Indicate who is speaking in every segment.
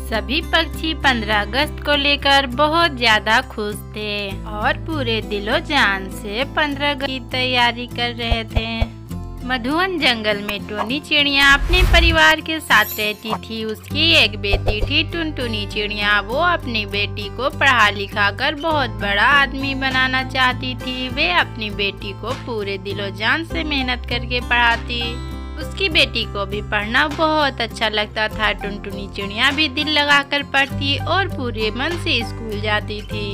Speaker 1: सभी पक्षी 15 अगस्त को लेकर बहुत ज्यादा खुश थे और पूरे दिलो जान से 15 अगस्त की तैयारी कर रहे थे। मधुवन जंगल में टोनी चिड़िया अपने परिवार के साथ रहती थी। उसकी एक बेटी थी टुनटुनी चिड़िया। वो अपनी बेटी को पढ़ा लिखा कर बहुत बड़ा आदमी बनाना चाहती थी। वे अपनी बेटी को पूरे दिलो जान से मेहनत करके पढ़ाती। उसकी बेटी को भी पढ़ना बहुत अच्छा लगता था। टुनटुनी चिड़िया भी दिल लगाकर पढ़ती और पूरे मन से स्कूल जाती थी।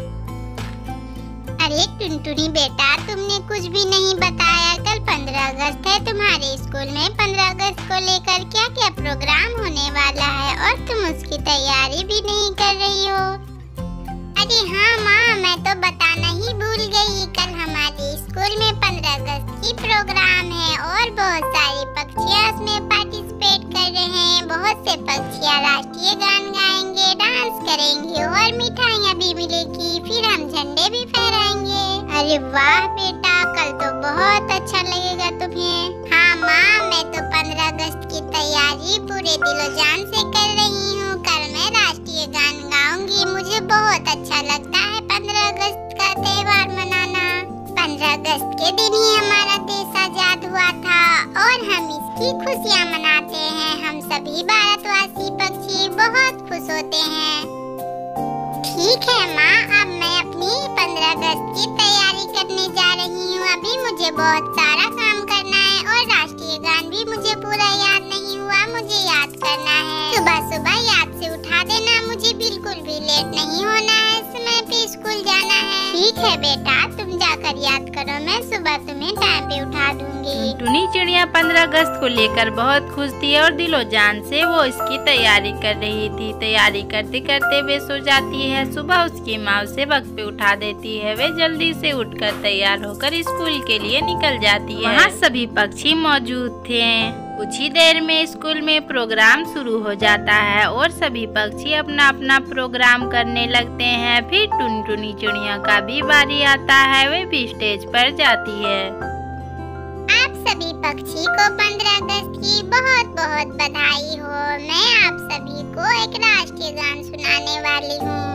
Speaker 2: अरे टुनटुनी बेटा, तुमने कुछ भी नहीं बताया। कल 15 अगस्त है। तुम्हारे स्कूल में 15 अगस्त को लेकर क्या क्या प्रोग्राम होने वाला है और तुम उसकी तैयारी भी नहीं कर रही हो। अरे हाँ माँ, मैं तो बताना ही भूल गई। कल हमारे स्कूल में 15 अगस्त की प्रोग्राम है और बहुत सारे पक्षियाँ उसमें पार्टिसिपेट कर रहे हैं। बहुत से पक्षियाँ राष्ट्रीय गान गाएंगे, डांस करेंगे और मिठाइयाँ भी मिलेगी। फिर हम झंडे भी फहराएंगे। अरे वाह बेटा, कल तो बहुत अच्छा लगेगा तुम्हें। हाँ माँ, मैं तो 15 अगस्त की तैयारी पूरे दिलो जान से कर रही हूँ। कल मैं राष्ट्रीय गान गाऊंगी। मुझे बहुत अच्छा लगता है 15 अगस्त का त्योहार मनाना। 15 अगस्त के दिन ही हमारा देश आजाद हुआ था और हम इसकी खुशियाँ मनाते हैं। हम सभी भारतवासी पक्षी बहुत खुश होते हैं। ठीक है माँ, अब मैं अपनी 15 अगस्त की तैयारी करने जा रही हूँ। अभी मुझे बहुत सारा काम करना है और राष्ट्रीय गान भी मुझे पूरा याद नहीं हुआ। मुझे याद करना है। सुबह सुबह याद से उठा देना। मुझे बिल्कुल भी लेट नहीं होना है। समय पे स्कूल जाना है। ठीक है बेटा, तुम जाकर याद करो। मैं सुबह तुम्हें टाइम पे उठा दूंगी।
Speaker 1: टुनी चिड़िया 15 अगस्त को लेकर बहुत खुश थी और दिलो जान से वो इसकी तैयारी कर रही थी। तैयारी करते करते वे सो जाती है। सुबह उसकी माँ उसे वक्त पे उठा देती है। वे जल्दी से उठकर तैयार होकर स्कूल के लिए निकल जाती है। वहाँ सभी पक्षी मौजूद थे। कुछ ही देर में स्कूल में प्रोग्राम शुरू हो जाता है और सभी पक्षी अपना अपना प्रोग्राम करने लगते हैं। फिर टुनटुनी चिड़िया का भी बारी आता है। वे भी स्टेज पर जाती है।
Speaker 2: आप सभी पक्षी को 15 अगस्त की बहुत बहुत बधाई हो। मैं आप सभी को एक राष्ट्रीय गान सुनाने वाली हूँ।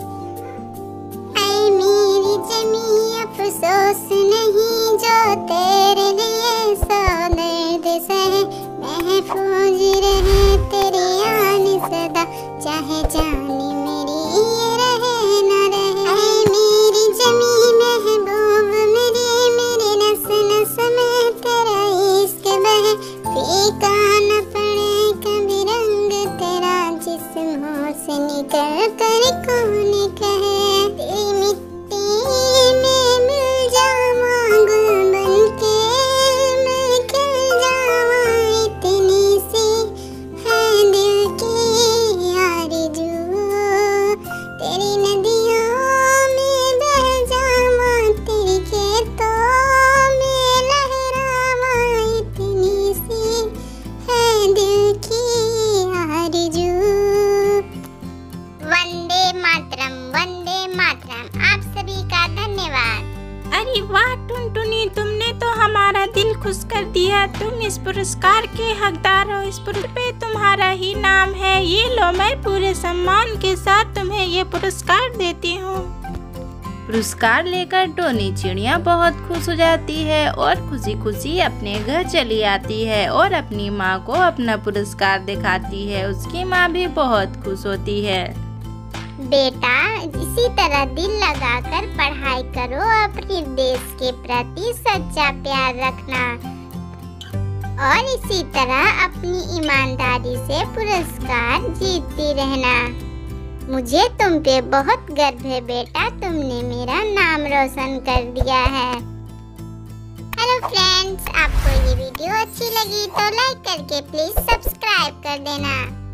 Speaker 2: ऐ मेरी ज़मीं अफसोस नहीं जो तेरे लिए सौ दर्द सहे। महफूज रहे तेरी आन सदा, चाहे जाने मेरी ये रहे न रहे। ऐ मेरी ज़मीं महबूब मेरी, मेरे नस नस में तेरा इश्क बहे। फीका न पड़े कभी रंग तेरा, जिस्मों से निकल कर कौन कहे। तेरी मिट्टी में मिल जाऊँ गुल बनके, मैं खिल जाऊँ। इतनी सी है दिल की आरज़ू, तेरी नदियों में बह जाऊँ, तेरी खेतों में लहराऊँ। इतनी सी है दिल की आरज़ू। वंदे मातरम, वंदे मातरम। आप सभी का धन्यवाद।
Speaker 3: अरे वाह टुनटुनी, तुमने तो हमारा दिल खुश कर दिया। तुम इस पुरस्कार के हकदार हो। इस पुरस्कार पे तुम्हारा ही नाम है। ये लो, मैं पूरे सम्मान के साथ तुम्हें ये पुरस्कार देती हूँ।
Speaker 1: पुरस्कार लेकर टोनी चिड़िया बहुत खुश हो जाती है और खुशी खुशी अपने घर चली आती है और अपनी माँ को अपना पुरस्कार दिखाती है। उसकी माँ भी बहुत खुश होती है।
Speaker 2: बेटा, इसी तरह दिल लगाकर पढ़ाई करो। अपने देश के प्रति सच्चा प्यार रखना और इसी तरह अपनी ईमानदारी से पुरस्कार जीतती रहना। मुझे तुम पे बहुत गर्व है बेटा। तुमने मेरा नाम रोशन कर दिया है। हेलो फ्रेंड्स, आपको ये वीडियो अच्छी लगी तो लाइक करके प्लीज सब्सक्राइब कर देना।